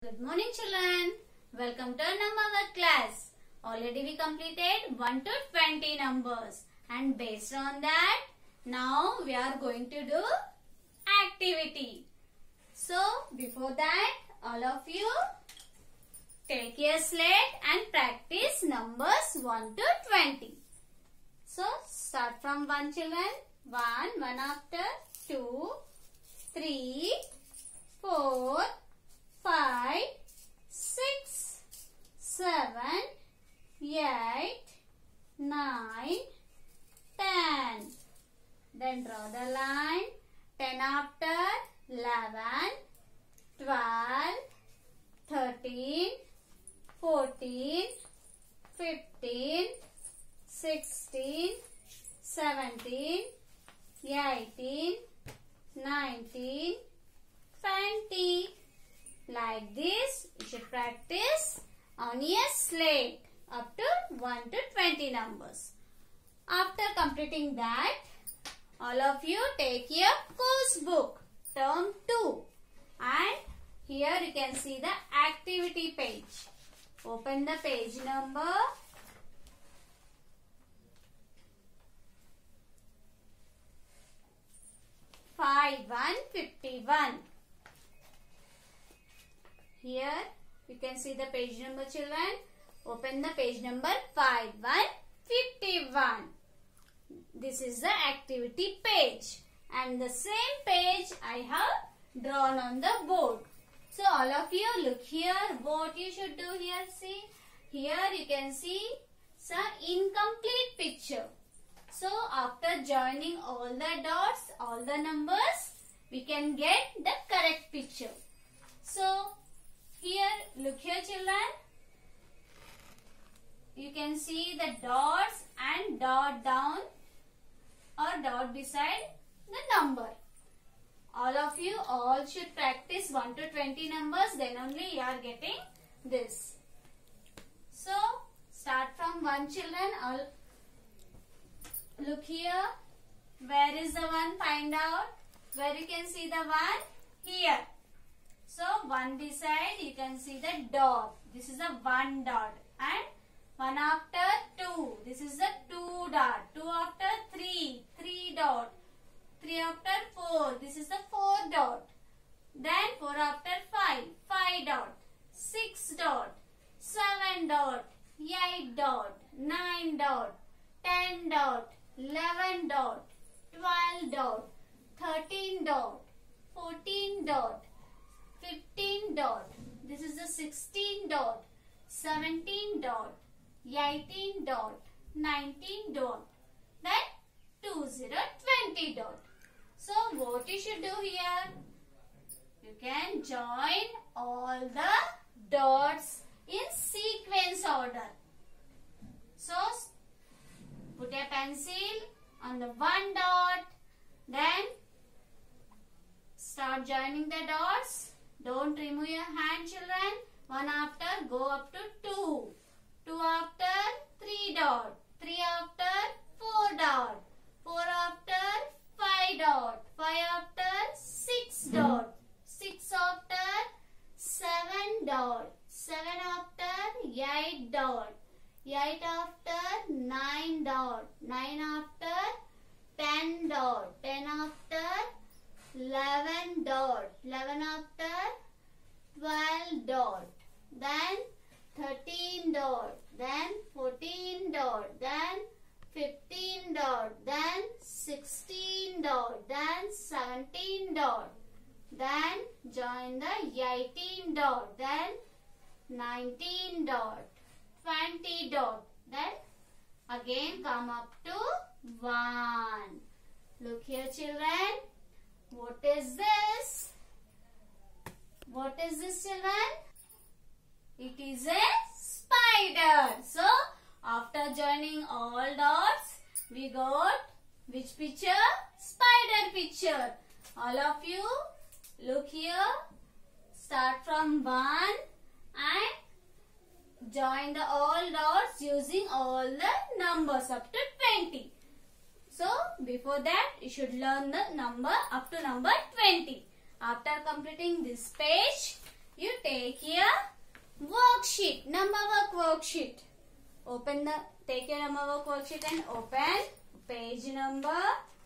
Good morning children. Welcome to our number work class. Already we completed 1 to 20 numbers and based on that now we are going to do activity. So before that all of you take your slate and practice numbers 1 to 20. So start from 1 children. 1 after 2, 3, 4, 5, 6, 7, 8, 9, 10. Then draw the line. 10 after 11, 12, 13, 14, 15, 16, 17, 18, 19, 20. Like this, you should practice on your slate up to 1 to 20 numbers. After completing that, all of you take your course book, term 2. And here you can see the activity page. Open the page number 5151. Here you can see the page number children. Open the page number 5151. This is the activity page and the same page I have drawn on the board. So all of you look here, what you should do here. See, here you can see some incomplete picture. So after joining all the dots, all the numbers, we can get the correct picture. So here, look here children. You can see the dots and dot down or dot beside the number. All of you all should practice 1 to 20 numbers, then only you are getting this. So start from 1 children. All look here. Where is the 1? Find out. Where you can see the 1? Here. So 1 beside you can see the dot. This is the 1 dot. And 1 after 2. This is the 2 dot. 2 after 3. 3 dot. 3 after 4. This is the 4 dot. Then 4 after 5. 5 dot. 6 dot. 7 dot. 8 dot. 9 dot. 10 dot. 11 dot. 12 dot. 13 dot. 14 dot. 15 dot. This is the 16 dot. 17 dot. 18 dot. 19 dot. Then 20 dot. So what you should do here? You can join all the dots in sequence order. So put a pencil on the 1 dot. Then start joining the dots. Don't remove your hand children. 1 after go up to 2. 2 after 3 dot. 3 after 4 dot. 4 after 5 dot. 5 after 6 dot. 6 after 7 dot. 7 after 8 dot. 8 after 9 dot. 9 after 10 dot. 10 after 11 dot. 11 after 12 dot. Then 13 dot. Then 14 dot. Then 15 dot. Then 16 dot. Then 17 dot. Then join the 18 dot. Then 19 dot. 20 dot. Then again come up to 1. Look here children. What is this? What is this children? It is a spider. So after joining all dots, we got which picture? Spider picture. All of you look here. Start from 1 and join the all dots using all the numbers up to 20. So before that you should learn the number up to number 20. After completing this page, you take your worksheet, number work worksheet. Take your number work worksheet and open page number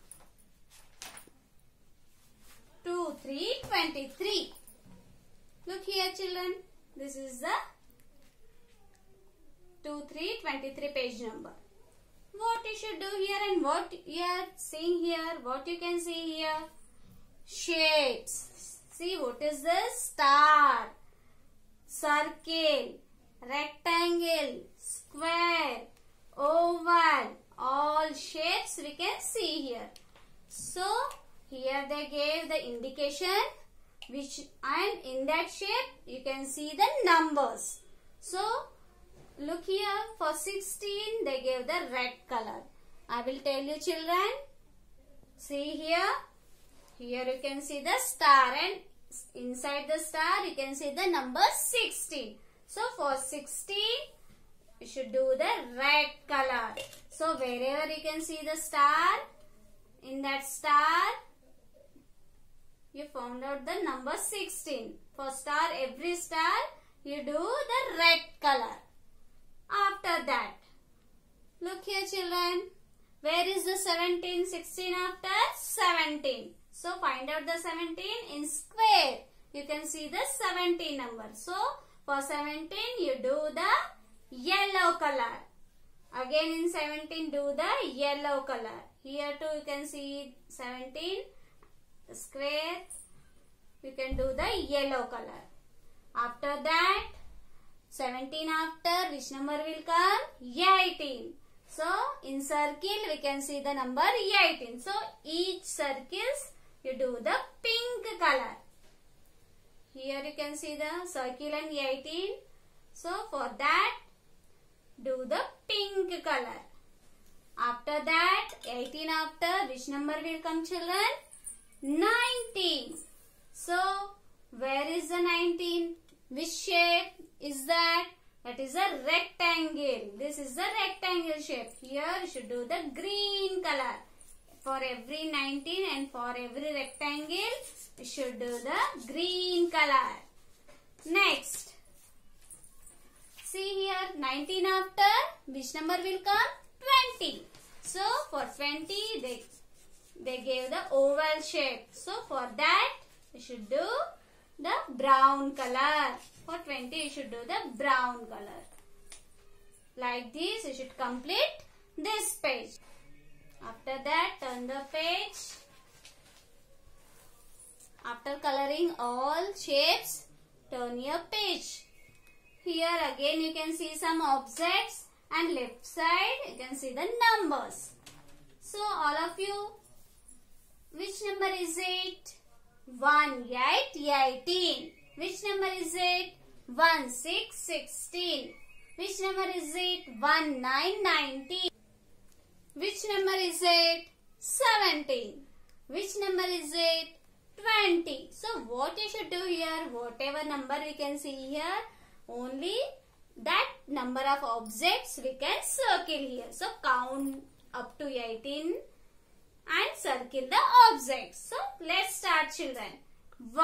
2323. Look here children, this is the 2323 page number. What you should do here and what you are seeing here, what you can see here, shapes. See what is this? Star, circle, rectangle, square, oval, all shapes we can see here. So here they gave the indication and in that shape you can see the numbers. So look here, for 16 they gave the red color. I will tell you children. See here. Here you can see the star and inside the star you can see the number 16. So for 16 you should do the red color. So wherever you can see the star, in that star you found out the number 16. For star, every star you do the red color. After that, look here children, where is the 17, 16 after 17? So find out the 17 in square. You can see the 17 number. So for 17 you do the yellow color. Again in 17 do the yellow color. Here too you can see 17 square. You can do the yellow color. After that 17 after which number will come? 18. So in circle we can see the number 18. So each circles you do the pink color. Here you can see the circle and 18. So for that do the pink color. After that 18 after which number will come children? 19. So where is the 19? Which shape is that? That is a rectangle. This is the rectangle shape. Here you should do the green color. For every 19 and for every rectangle you should do the green color. Next, see here 19 after which number will come? 20. So for 20 they gave the oval shape. So for that you should do the brown color. For 20 you should do the brown color. Like this you should complete this page. After that turn the page. After coloring all shapes, turn your page. Here again you can see some objects and left side you can see the numbers. So all of you, which number is it? 1, 8, 18. Which number is it? 1, 6, 16. Which number is it? 1, 9, 19. Which number is it? 17. Which number is it? 20. So what you should do here, whatever number we can see here, only that number of objects we can circle here. So count up to 18 and circle the objects. So let's start children. 1,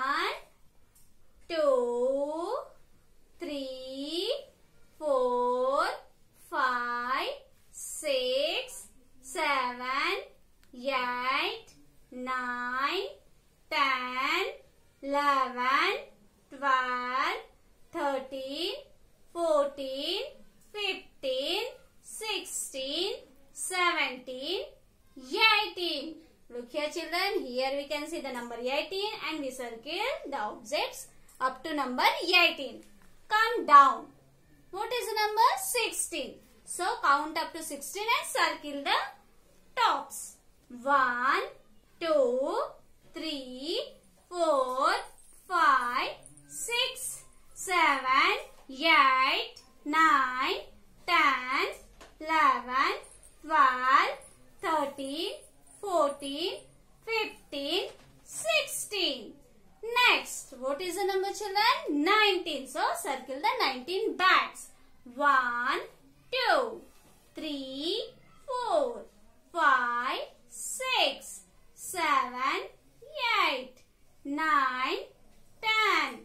2, 3, 4, 5, 6, 7, 8, 9, 10, 11, 12, 13, 14, 15, 16, 17, 18. Look here children, here we can see the number 18 and we circle the objects up to number 18. Come down. What is the number? 16. So count up to 16 and circle the tops. 1, 2, 3, 4, 5, 6, 7, 8, 9, 10, 11, 12, 13, 14, 15, 16. Next, what is the number children? 19. So circle the 19 bags. 1, 2, 3, 4, 5, 6, 7, 8, 9, 10,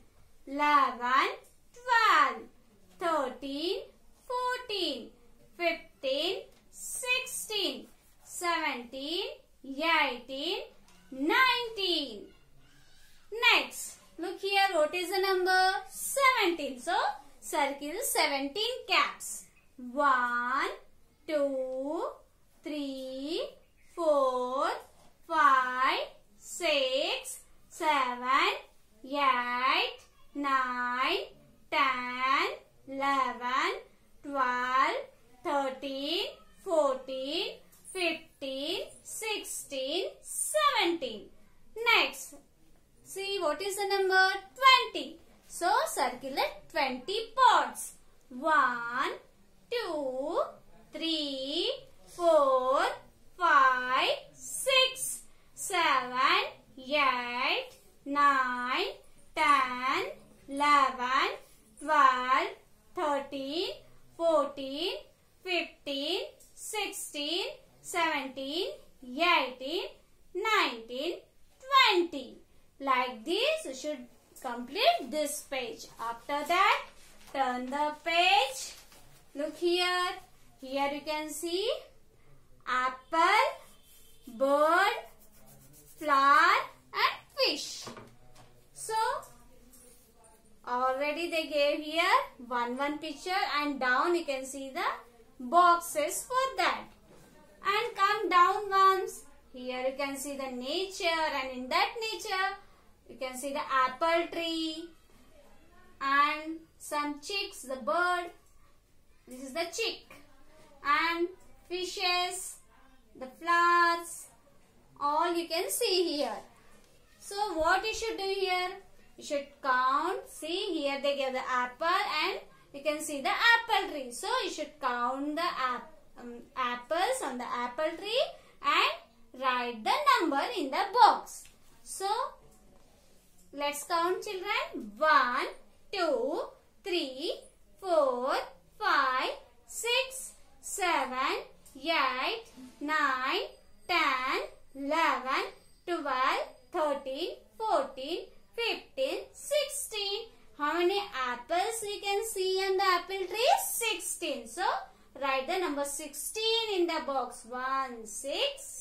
11, 12, 13, 14, 15, 16, 17, 18, 19. Next, look here, what is the number? 17. So, circle 17 caps. 1, 2, 3, 4, 5, 6, 7, 8, 9, 10, 11, 12, 13, 14, 15, 16, 17. Next, see what is the number? 20. So, circle it 20 pots. 1, 2, 3, 4, 5, 6, 7, 8, 9, 10, 11, 12, 13, 14, 15, 16, 17, 18, 19, 20. Like this, you should complete this page. After that, turn the page. Look here. Here you can see apple, bird, flower and fish. So, already they gave here one picture, and down you can see the boxes for that. And come down once. Here you can see the nature, and in that nature you can see the apple tree and some chicks, the bird. This is the chick. And fishes, the flowers, all you can see here. So what you should do here? You should count. See, here they give the apple and you can see the apple tree. So you should count the apples on the apple tree and write the number in the box. So let's count, children. 1, 2, 3, 4, 5, 6, 7, 8, 9, 10, 11, 12, 13, 14, 15, 16. How many apples we can see on the apple tree? 16. So, write the number 16 in the box. 1, 6,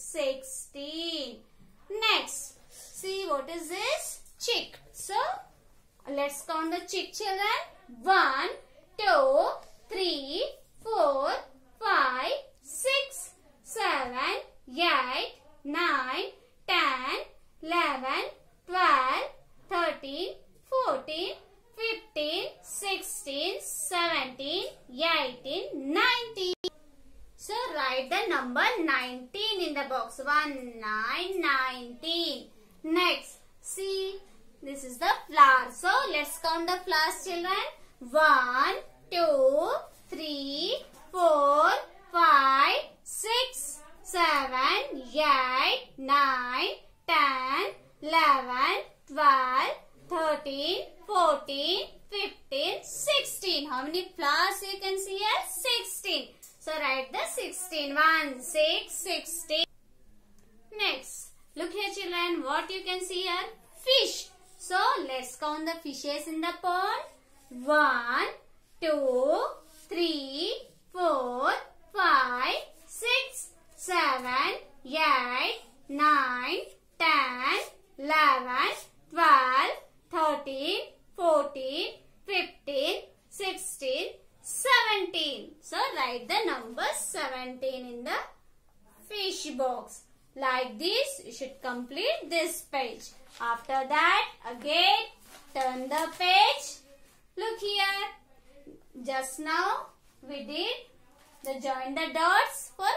16. Next, see what is this? Chick. So, let's count the chick, children. 1, 2, 3, 4, 5, 6, 7, 8, 9, 10, 11, 12, 13, 14, 15, 16, 17, 18, 19. So, write the number 19 in the box. 1, 9, 19. Next, see, this is the flower. So, let's count the flowers, children. 1, 2, 3, 4, 5, 6, 7, 8, 9, 10, 11, 12, 13, 14, 15, 16. How many flowers you can see here? 16. So, write the 16. 1, 6, 16. Next, look here, children. What you can see here? Fish. So, let's count the fishes in the pond. 1, 2, 3, 4, 5, 6, 7, 8, 9, 10, 11, 12, 13, 14, 15, 16, 17. So, write the number 17 in the fish box. Like this, you should complete this page. After that, again, turn the page. Look here. Just now, we did the join the dots for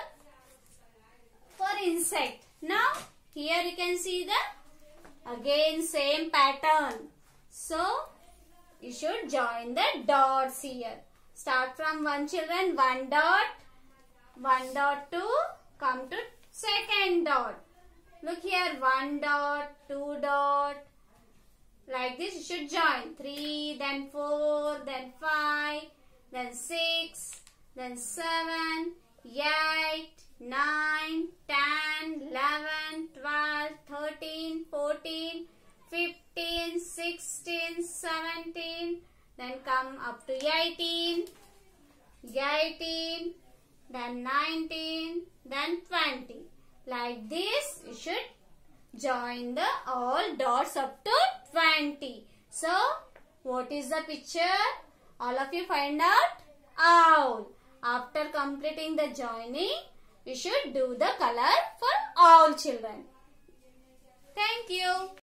insect. Now, here you can see the again same pattern. So, you should join the dots here. Start from 1, children. 1 dot to come to second dot. Look here, 1 dot, 2 dot. Like this you should join. 3, then 4, then 5, then 6, then 7, 8, 9, 10, 11, 12, 13, 14, 15, 15, 16, 17, then come up to 18, then 19, then 20. Like this, you should join the all dots up to 20. So, what is the picture? All of you find out? Owl. After completing the joining, you should do the color for all children. Thank you.